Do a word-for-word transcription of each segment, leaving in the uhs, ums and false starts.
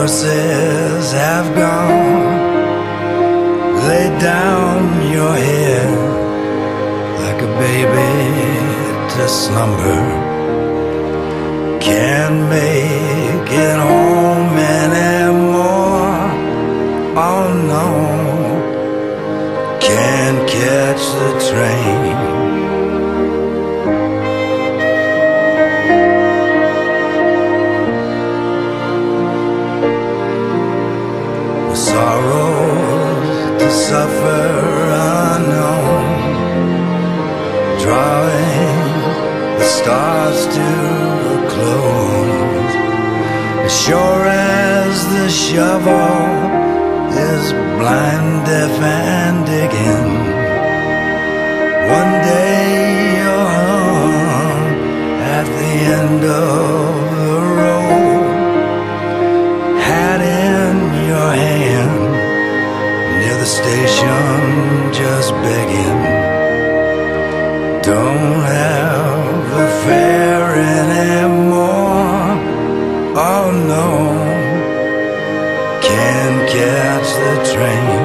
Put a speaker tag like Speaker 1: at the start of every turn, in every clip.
Speaker 1: horses have gone. Lay down your head like a baby to slumber. Can't make it home anymore. Oh no, can't catch the train. Sorrows to suffer unknown, drawing the stars to a close. As sure as the shovel is blind, deaf, and digging, one day you're home at the end of the road, hat in your hand, near the station just begging. Don't have a fare anymore. Oh no, can't catch the train.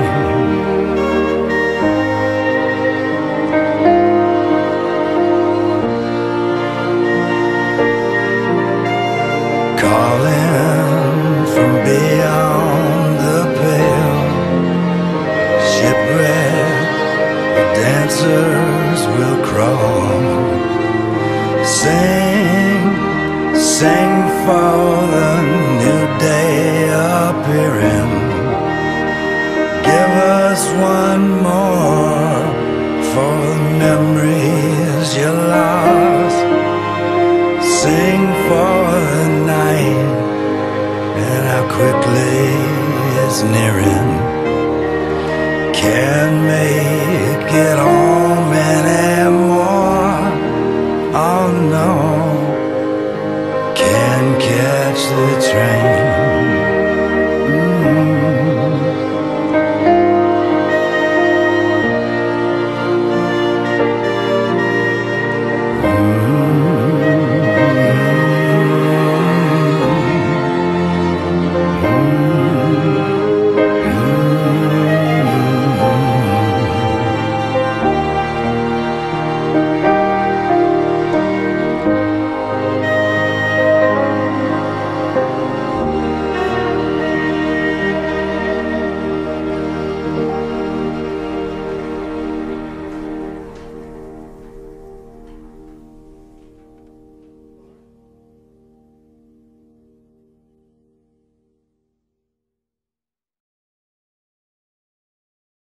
Speaker 1: Calling from beyond the pale, shipwrecked dancers will crawl. Sing, sing for the new day appearing. Give us one more for the memories you lost. Sing for the night and how quickly it's nearing. Can't make it on